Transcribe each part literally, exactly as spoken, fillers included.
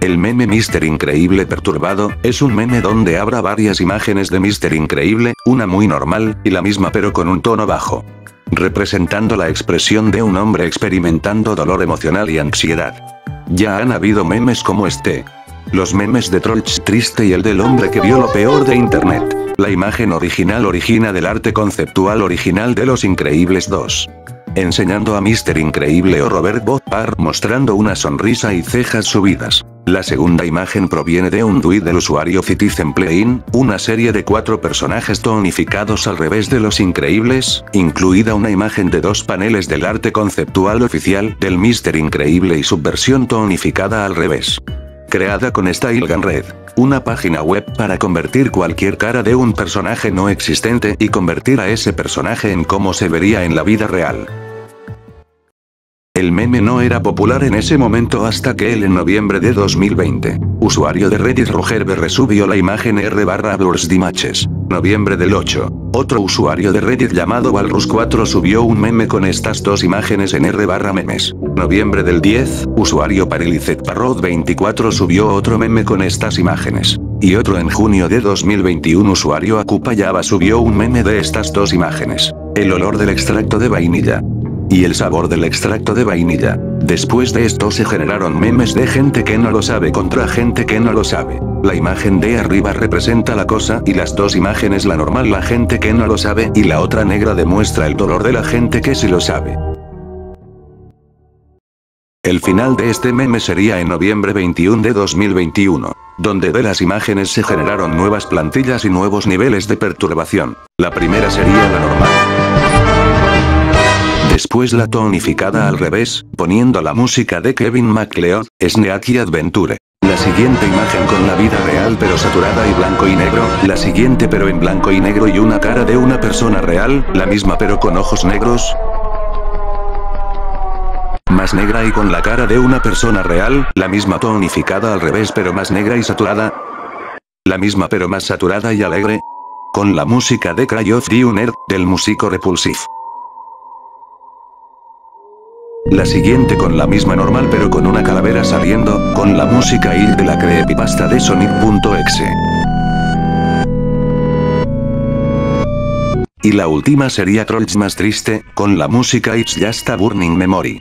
El meme míster Increíble Perturbado, es un meme donde habrá varias imágenes de míster Increíble, una muy normal, y la misma pero con un tono bajo. Representando la expresión de un hombre experimentando dolor emocional y ansiedad. Ya han habido memes como este. Los memes de Trolls Triste y el del hombre que vio lo peor de internet. La imagen original origina del arte conceptual original de Los Increíbles dos. Enseñando a míster Increíble o Robert Bob Parr mostrando una sonrisa y cejas subidas. La segunda imagen proviene de un tuit del usuario Citizen Playin, una serie de cuatro personajes tonificados al revés de Los Increíbles, incluida una imagen de dos paneles del arte conceptual oficial del míster Increíble y su versión tonificada al revés. Creada con StyleGunRed, una página web para convertir cualquier cara de un personaje no existente y convertir a ese personaje en cómo se vería en la vida real. El meme no era popular en ese momento hasta que él en noviembre de dos mil veinte, usuario de Reddit Rogerberre subió la imagen r barra Matches. Noviembre del ocho, otro usuario de Reddit llamado Walrus cuatro subió un meme con estas dos imágenes en r barra memes. Noviembre del diez, usuario Paralizet veinticuatro subió otro meme con estas imágenes. Y otro en junio de dos mil veintiuno usuario Akupayaba subió un meme de estas dos imágenes. El olor del extracto de vainilla. Y el sabor del extracto de vainilla. Después de esto se generaron memes de gente que no lo sabe contra gente que no lo sabe. La imagen de arriba representa la cosa y las dos imágenes la normal la gente que no lo sabe y la otra negra demuestra el dolor de la gente que sí lo sabe. El final de este meme sería en noviembre veintiuno de dos mil veintiuno, donde de las imágenes se generaron nuevas plantillas y nuevos niveles de perturbación. La primera sería la normal. Después la tonificada al revés, poniendo la música de Kevin MacLeod, Sneaky Adventure. La siguiente imagen con la vida real pero saturada y blanco y negro, la siguiente pero en blanco y negro y una cara de una persona real, la misma pero con ojos negros. Más negra y con la cara de una persona real, la misma tonificada al revés pero más negra y saturada. La misma pero más saturada y alegre. Con la música de Cry of the Undead, del músico Repulsive. La siguiente con la misma normal pero con una calavera saliendo, con la música I de la creepypasta de Sonic.exe. Y la última sería Trolls más triste, con la música It's Just a Burning Memory.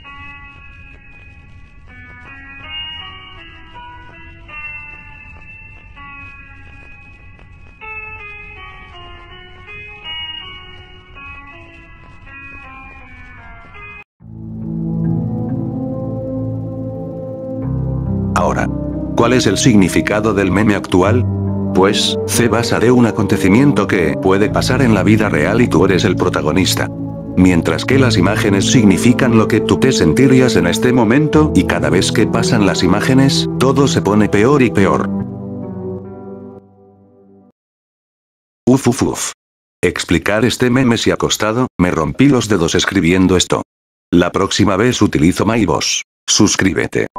Ahora, ¿cuál es el significado del meme actual? Pues, se basa de un acontecimiento que puede pasar en la vida real y tú eres el protagonista. Mientras que las imágenes significan lo que tú te sentirías en este momento y cada vez que pasan las imágenes, todo se pone peor y peor. Uf uf uf. Explicar este meme si ha costado, me rompí los dedos escribiendo esto. La próxima vez utilizo MyBoss. Suscríbete.